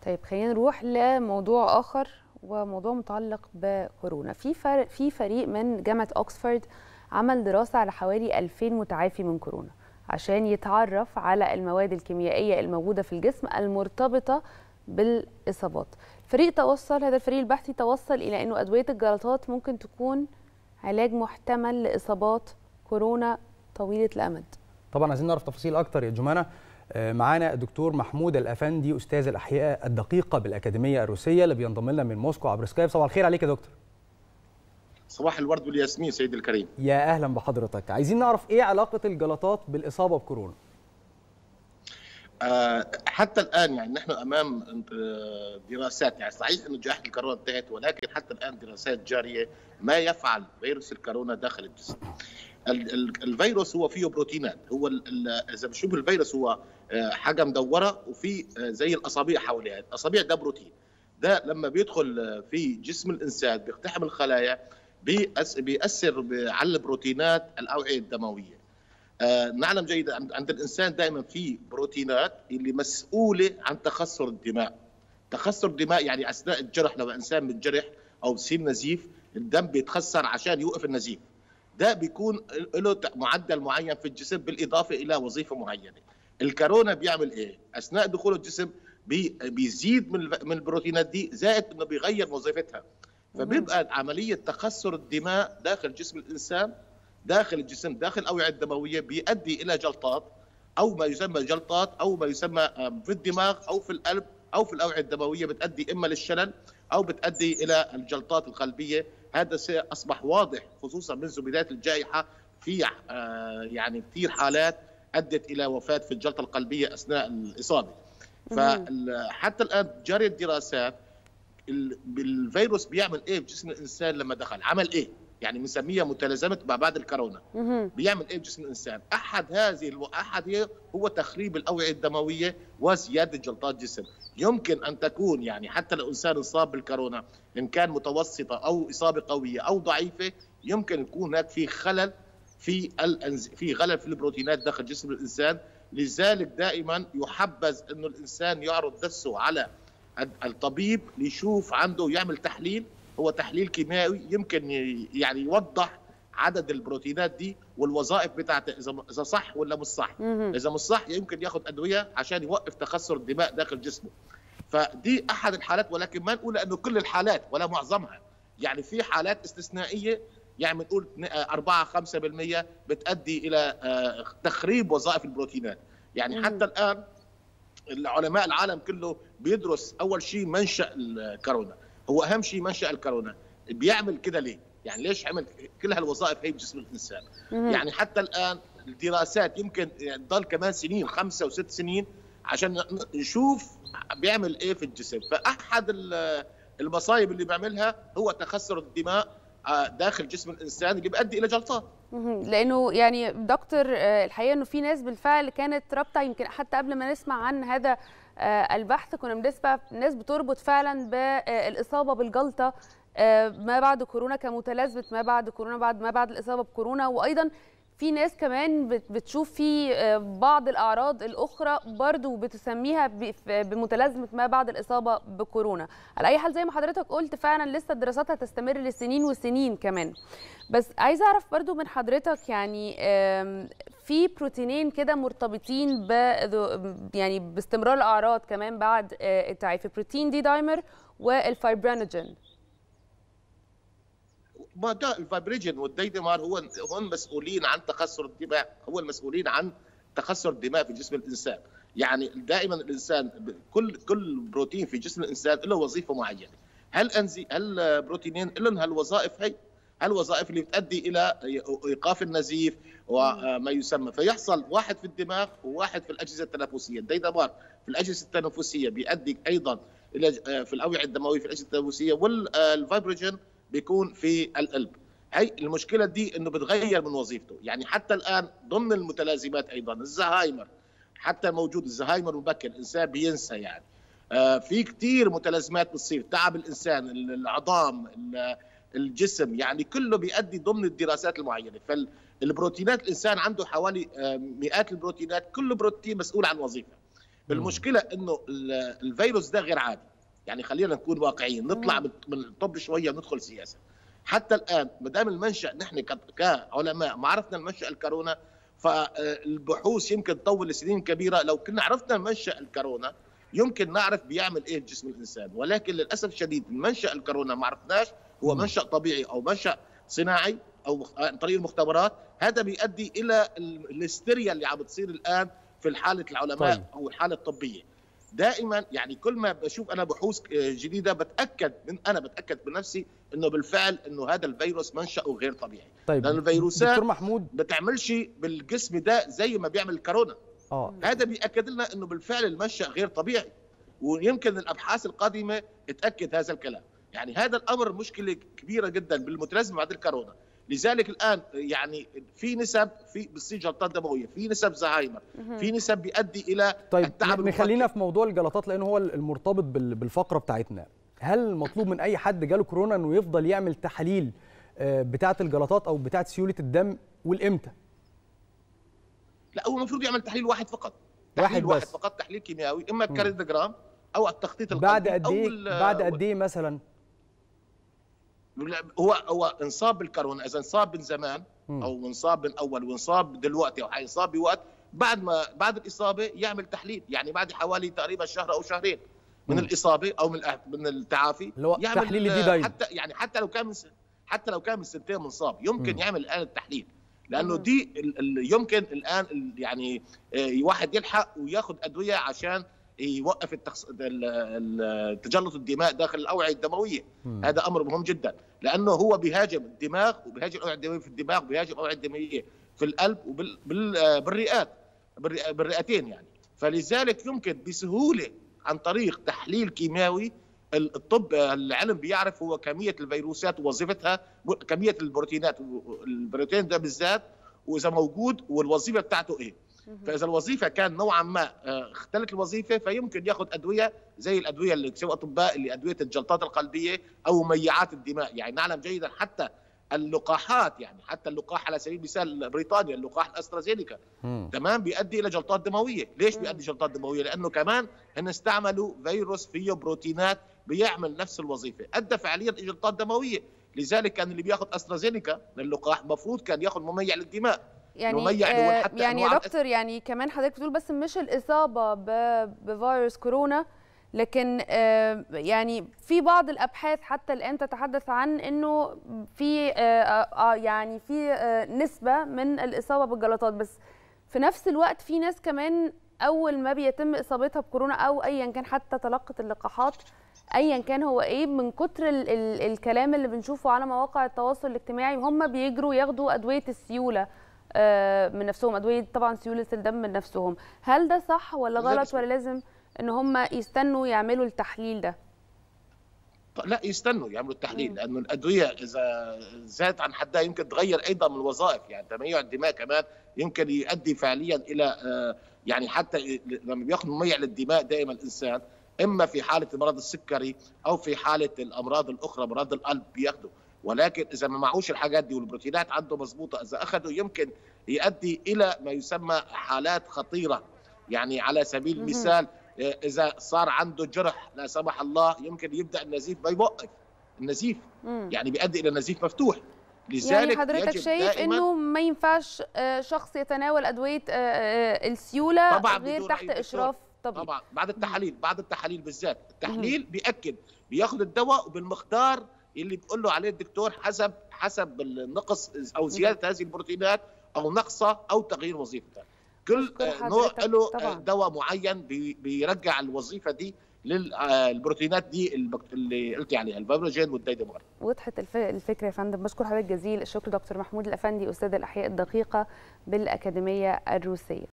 طيب خلينا نروح لموضوع آخر، وموضوع متعلق بكورونا. في فريق من جامعة أوكسفورد عمل دراسة على حوالي 2000 متعافي من كورونا عشان يتعرف على المواد الكيميائية الموجودة في الجسم المرتبطة بالإصابات. هذا الفريق البحثي توصل إلى أنه أدوية الجلطات ممكن تكون علاج محتمل لإصابات كورونا طويلة الأمد. طبعا عايزين نعرف تفاصيل أكتر يا جمانة. معانا الدكتور محمود الأفندي أستاذ الأحياء الدقيقة بالأكاديمية الروسية اللي بينضم لنا من موسكو عبر سكايب. صباح الخير عليك يا دكتور. صباح الورد والياسمين سيدي الكريم. يا أهلا بحضرتك. عايزين نعرف إيه علاقة الجلطات بالإصابة بكورونا؟ حتى الآن يعني نحن أمام دراسات، يعني صحيح أنه جائحة الكورونا انتهت، ولكن حتى الآن دراسات جارية ما يفعل فيروس الكورونا داخل الجسم. الفيروس هو فيه بروتينات، هو اذا بنشوف الفيروس هو حاجه مدوره وفي زي الاصابع حواليها، الاصابع ده بروتين، ده لما بيدخل في جسم الانسان بيقتحم الخلايا بيأثر على البروتينات الاوعيه الدمويه. نعلم جيدا عند الانسان دائما في بروتينات اللي مسؤوله عن تخثر الدماء. تخثر الدماء يعني اثناء الجرح، لو انسان متجرح او بصير نزيف الدم بيتخثر عشان يوقف النزيف، ده بيكون له معدل معين في الجسم بالاضافه الى وظيفه معينه. الكورونا بيعمل ايه؟ اثناء دخول الجسم بيزيد من البروتينات دي، زائد انه بيغير وظيفتها، فبيبقى عمليه تخثر الدماء داخل جسم الانسان، داخل الجسم، داخل الاوعيه الدمويه، بيؤدي الى جلطات او ما يسمى جلطات او ما يسمى في الدماغ او في القلب او في الاوعيه الدمويه، بتؤدي اما للشلل او بتؤدي الى الجلطات القلبيه. هذا الشيء اصبح واضح خصوصا منذ بدايه الجائحه، في يعني كثير حالات ادت الى وفاه في الجلطه القلبيه اثناء الاصابه. فحتى الان جاري الدراسات الفيروس بيعمل ايه في جسم الانسان لما دخل، عمل ايه؟ يعني بنسميها متلازمه ما بعد الكورونا. بيعمل ايه في جسم الانسان؟ احد هو تخريب الاوعيه الدمويه وزياده جلطات الجسم. يمكن ان تكون يعني حتى الانسان اصاب بالكورونا ان كان متوسطه او اصابه قويه او ضعيفه، يمكن يكون هناك في خلل في غلل في البروتينات داخل جسم الانسان. لذلك دائما يحبذ انه الانسان يعرض نفسه على الطبيب ليشوف عنده، يعمل تحليل، هو تحليل كيميائي يمكن يعني يوضح عدد البروتينات دي والوظائف بتاعتها اذا صح ولا مش صح. اذا مش صح يمكن ياخذ ادويه عشان يوقف تخثر الدماء داخل جسمه. فدي احد الحالات، ولكن ما نقول انه كل الحالات ولا معظمها، يعني في حالات استثنائيه يعني بنقول 4-5% بتؤدي الى تخريب وظائف البروتينات. يعني حتى الان العلماء العالم كله بيدرس اول شيء منشأ الكورونا، هو اهم شيء منشأ الكورونا، بيعمل كده ليه؟ يعني ليش عمل كل هالوظائف هي بجسم الانسان؟ يعني حتى الان الدراسات يمكن تضل كمان سنين 5 و6 سنين عشان نشوف بيعمل ايه في الجسم. فاحد المصايب اللي بيعملها هو تخثر الدماء داخل جسم الانسان اللي بيؤدي الى جلطات. لانه يعني دكتور الحقيقه انه في ناس بالفعل كانت رابطه، يمكن حتى قبل ما نسمع عن هذا البحث كنا بنسمع ناس بتربط فعلا بالاصابه بالجلطه ما بعد كورونا كمتلازمه ما بعد الاصابه بكورونا، وايضا في ناس كمان بتشوف في بعض الأعراض الأخرى برضو بتسميها بمتلازمة ما بعد الإصابة بكورونا. على أي حال زي ما حضرتك قلت فعلا لسه الدراسات هتستمر لسنين وسنين كمان. بس عايزة أعرف برضو من حضرتك يعني في بروتينين كده مرتبطين يعني باستمرار الأعراض كمان بعد التعافي، بروتين دي دايمر والفايبرينوجين. ما ده الفايبريجين والديدمار هم مسؤولين عن تخثر الدماء، هو المسؤولين عن تخثر الدماء في جسم الانسان. يعني دائما الانسان كل بروتين في جسم الانسان له وظيفه معينه. البروتينين لهم هالوظائف، هي الوظائف اللي بتؤدي الى ايقاف النزيف وما يسمى، فيحصل واحد في الدماغ وواحد في الاجهزه التنفسيه. الديدمار في الاجهزه التنفسيه بيؤدي ايضا الى في الاوعيه الدمويه في الاجهزه التنفسيه، والفايبريجين بيكون في القلب. هي المشكله دي انه بتغير من وظيفته. يعني حتى الان ضمن المتلازمات ايضا الزهايمر، حتى موجود الزهايمر مبكر، الانسان بينسى يعني. في كثير متلازمات بتصير، تعب الانسان، العظام، الجسم، يعني كله بيؤدي ضمن الدراسات المعينه. فالبروتينات الانسان عنده حوالي مئات البروتينات، كل بروتين مسؤول عن وظيفه. المشكله انه الفيروس ده غير عادي. يعني خلينا نكون واقعيين، نطلع من الطب شويه وندخل سياسه. حتى الان ما دام المنشا نحن كعلماء ما عرفنا المنشا الكورونا، فالبحوث يمكن تطول لسنين كبيره. لو كنا عرفنا المنشا الكورونا يمكن نعرف بيعمل ايه جسم الانسان، ولكن للاسف الشديد المنشا الكورونا ما عرفناش هو منشا طبيعي او منشا صناعي او عن طريق المختبرات. هذا بيؤدي الى الهستيريا اللي عم بتصير الان في حاله العلماء او الحاله الطبيه. دائما يعني كل ما بشوف انا بحوث جديده بتاكد بنفسي انه بالفعل انه هذا الفيروس منشأه غير طبيعي. طيب لان الفيروسات دكتور محمود بتعملش بالجسم ده زي ما بيعمل الكورونا. هذا بيأكد لنا انه بالفعل المنشأ غير طبيعي، ويمكن الابحاث القادمه تاكد هذا الكلام. يعني هذا الامر مشكله كبيره جدا بالمتلازمه بعد الكورونا. لذلك الان يعني في نسب بتصير جلطات دمويه، في نسب زهايمر، في نسب بيؤدي الى التعب. نخلينا في موضوع الجلطات لانه هو المرتبط بالفقره بتاعتنا. هل المطلوب من اي حد جاله كورونا انه يفضل يعمل تحاليل بتاعه الجلطات او بتاعه سيوله الدم والامتى؟ لا، هو المفروض يعمل تحليل واحد فقط. واحد فقط، تحليل كيميائي، اما الكارديوجرام او التخطيط القلبي. بعد قد ايه مثلا؟ هو انصاب بالكورونا، اذا انصاب من زمان او انصاب من اول وانصاب دلوقتي او حينصاب بوقت، بعد الاصابه يعمل تحليل. يعني بعد حوالي تقريبا شهر او شهرين من الاصابه او من التعافي يعمل تحليل دي دايما. حتى لو كان من سنتين منصاب يمكن يعمل الان التحليل، لانه دي يمكن الان يعني واحد يلحق وياخذ ادويه عشان يوقف تجلط الدماء داخل الاوعيه الدمويه. هذا امر مهم جدا، لانه هو بيهاجم الدماغ وبيهاجم الاوعيه الدمويه في الدماغ وبيهاجم الاوعيه الدمويه في القلب بالرئتين يعني. فلذلك يمكن بسهوله عن طريق تحليل كيماوي. الطب العلم بيعرف هو كميه الفيروسات ووظيفتها، كميه البروتين ده بالذات، واذا موجود والوظيفه بتاعته ايه. فاذا الوظيفه كان نوعا ما اختلت الوظيفه فيمكن ياخذ ادويه زي الادويه اللي بيسووا اطباء اللي ادويه الجلطات القلبيه او مميعات الدماء. يعني نعلم جيدا حتى اللقاحات، يعني حتى اللقاح على سبيل المثال بريطانيا اللقاح الاسترازينيكا تمام بيؤدي الى جلطات دمويه. ليش بيؤدي جلطات دمويه؟ لانه كمان هن استعملوا فيروس فيه بروتينات بيعمل نفس الوظيفه، ادى فعليا جلطات دمويه. لذلك كان اللي بياخذ استرازينيكا اللقاح المفروض كان ياخذ مميع للدماء. يعني يا دكتور، يعني كمان حضرتك بتقول بس مش الإصابة بفيروس كورونا، لكن يعني في بعض الأبحاث حتى الآن تتحدث عن إنه في يعني في نسبة من الإصابة بالجلطات، بس في نفس الوقت في ناس كمان أول ما بيتم إصابتها بكورونا أو أيا كان حتى تلقت اللقاحات أيا كان هو إيه، من كتر الكلام اللي بنشوفه على مواقع التواصل الاجتماعي هم بيجروا ياخدوا أدوية السيولة من نفسهم، أدوية طبعا سيولة الدم من نفسهم. هل ده صح ولا غلط، ولا لازم ان هم يستنوا يعملوا التحليل ده؟ لا، يستنوا يعملوا التحليل، لانه الادويه اذا زادت عن حدها يمكن تغير ايضا من الوظائف. يعني تميع الدماء كمان يمكن يؤدي فعليا الى يعني حتى لما بياخذ مميع للدماء دائما الانسان اما في حاله المرض السكري او في حاله الامراض الاخرى امراض القلب بياخذوا، ولكن اذا ما معوش الحاجات دي والبروتينات عنده مضبوطه اذا اخذوا يمكن يؤدي الى ما يسمى حالات خطيره. يعني على سبيل المثال اذا صار عنده جرح لا سمح الله يمكن يبدا النزيف بيوقف النزيف، يعني بيؤدي الى نزيف مفتوح. لذلك يعني حضرتك شايف انه ما ينفعش شخص يتناول ادويه السيوله غير تحت اشراف طبيب؟ طبعا بعد التحاليل بالذات. التحليل بيأكد بياخذ الدواء وبالمقدار اللي بيقول له عليه الدكتور حسب النقص او زياده هذه البروتينات او نقصها او تغيير وظيفتها. كل نوع له دواء معين بيرجع الوظيفه دي للبروتينات دي اللي قلتي عليها الفيبروجين والديدمار. وضحت الفكره يا فندم. بشكر حضرتك جزيل الشكر دكتور محمود الافندي استاذ الاحياء الدقيقه بالاكاديميه الروسيه.